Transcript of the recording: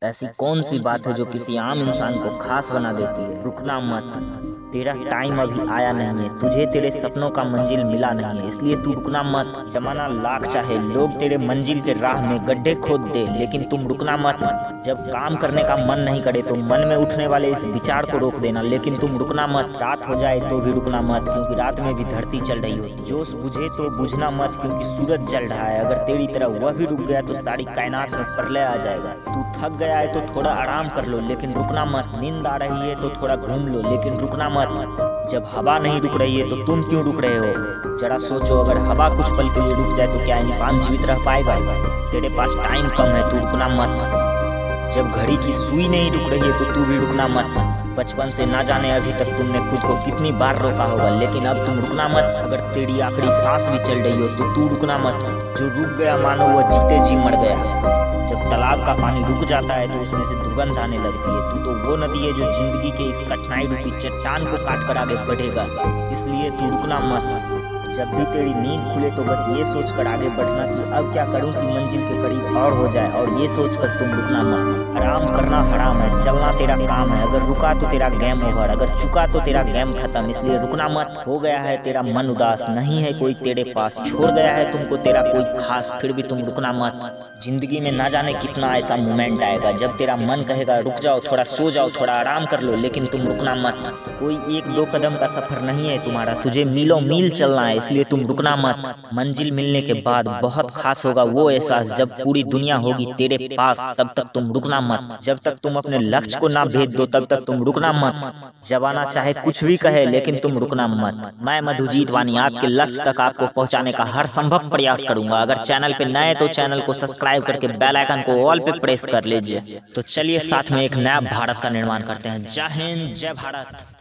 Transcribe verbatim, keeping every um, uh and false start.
ऐसी कौन सी बात है जो किसी आम इंसान को खास बना देती है? रुकना मत, तेरा टाइम अभी आया नहीं है, तुझे तेरे सपनों का मंजिल मिला नहीं है, इसलिए तू रुकना मत। जमाना लाख चाहे लोग तेरे मंजिल के राह में गड्ढे खोद दे, लेकिन तुम रुकना मत। जब काम करने का मन नहीं करे तो मन में उठने वाले इस विचार को रोक देना, लेकिन तुम रुकना मत। रात हो जाए तो भी रुकना मत, क्योंकि रात में भी धरती चल रही हो। जोश बुझे तो बुझना मत, क्योंकि सूरज जल रहा है। अगर तेरी तरह वह भी रुक गया तो सारी कायनात में प्रलय आ जाएगा। तू थक गया है तो थोड़ा आराम कर लो, लेकिन रुकना मत। नींद आ रही है तो थोड़ा घूम लो, लेकिन रुकना मत। जब हवा नहीं रुक रही है तो तुम क्यों रुक रहे हो? जरा सोचो, अगर हवा कुछ पल के लिए रुक जाए तो क्या इंसान जीवित रह पाएगा? तेरे पास टाइम कम है, तू रुकना मत। जब घड़ी की सुई नहीं रुक रही है तो तू भी रुकना मत। बचपन से ना जाने अभी तक तुमने खुद को कितनी बार रोका होगा, लेकिन अब तुम रुकना मत। अगर तेरी आखिरी सांस भी चल रही हो तो तू रुकना मत। जो रुक गया मानो वह जीते जी मर गया। जब तालाब का पानी रुक जाता है तो उसमें से दुर्गंध आने लगती है। तू तो वो नदी है जो जिंदगी के इस कठिनाई रूपी चट्टान को काट कर आगे बढ़ेगा, इसलिए तू रुकना मत। जब भी तेरी नींद खुले तो बस ये सोच कर आगे बढ़ना कि अब क्या करूं कि मंजिल के करीब और हो जाए, और ये सोच कर तुम रुकना मत। आराम करना हराम है, चलना तेरा काम है। अगर रुका तो तेरा गेम ओवर, अगर चुका तो तेरा गेम खत्म, इसलिए रुकना मत। हो गया है तेरा मन उदास, नहीं है कोई तेरे पास, छोड़ गया है तुमको तेरा कोई खास, फिर भी तुम रुकना मत। जिंदगी में ना जाने कितना ऐसा मोमेंट आएगा जब तेरा मन कहेगा रुक जाओ, थोड़ा सो जाओ, थोड़ा आराम कर लो, लेकिन तुम रुकना मत। कोई एक दो कदम का सफर नहीं है तुम्हारा, तुझे मीलों मील चलना है, इसलिए तुम रुकना मत। मंजिल मिलने के बाद बहुत खास होगा वो एहसास जब पूरी दुनिया होगी तेरे पास, तब तक तुम रुकना मत। जब तक तुम अपने लक्ष्य को ना भेज दो तब तक तुम रुकना मत। जमाना चाहे कुछ भी कहे, लेकिन तुम रुकना मत। मैं मधुजीत वानी आपके लक्ष्य तक आपको पहुंचाने का हर संभव प्रयास करूंगा। अगर चैनल पे नए तो चैनल को सब्सक्राइब करके बेल आइकन को ऑल पे प्रेस कर लीजिए। तो चलिए साथ में एक नया भारत का निर्माण करते हैं। जय हिंद, जय भारत।